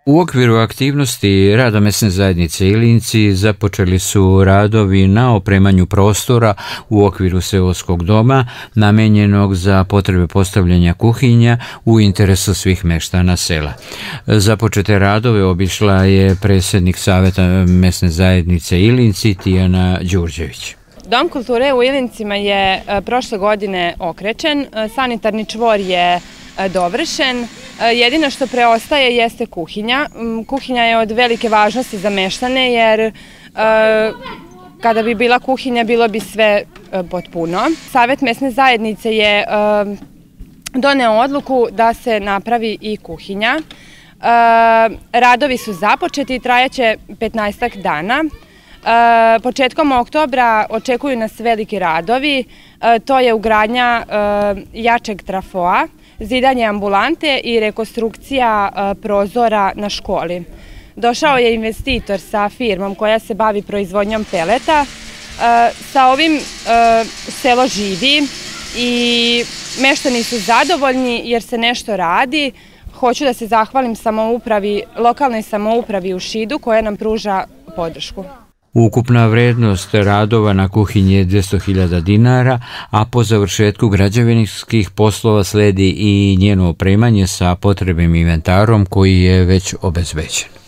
U okviru aktivnosti rada mesne zajednice Ilinci započeli su radovi na opremanju prostora u okviru seoskog doma namenjenog za potrebe postavljanja kuhinja u interesu svih meštana sela. Započete radove obišla je predsjednik Saveta mesne zajednice Ilinci Tijana Đurđević. Dom kulture u Ilincima je prošle godine okrečen, sanitarni čvor je dovršen. Jedino što preostaje jeste kuhinja. Kuhinja je od velike važnosti za meštane jer kada bi bila kuhinja bilo bi sve potpuno. Savet mesne zajednice je doneo odluku da se napravi i kuhinja. Radovi su započeti i trajaće 15 dana. Početkom oktobra očekuju nas veliki radovi, to je ugradnja jačeg trafoa, zidanje ambulante i rekonstrukcija prozora na školi. Došao je investitor sa firmom koja se bavi proizvodnjom peleta. Sa ovim selo živi i meštani su zadovoljni jer se nešto radi. Hoću da se zahvalim lokalnoj samoupravi u Šidu koja nam pruža podršku. Ukupna vrednost radova na kuhinji je 200.000 dinara, a po završetku građevinskih poslova sledi i njeno opremanje sa potrebnim inventarom koji je već obezbeđen.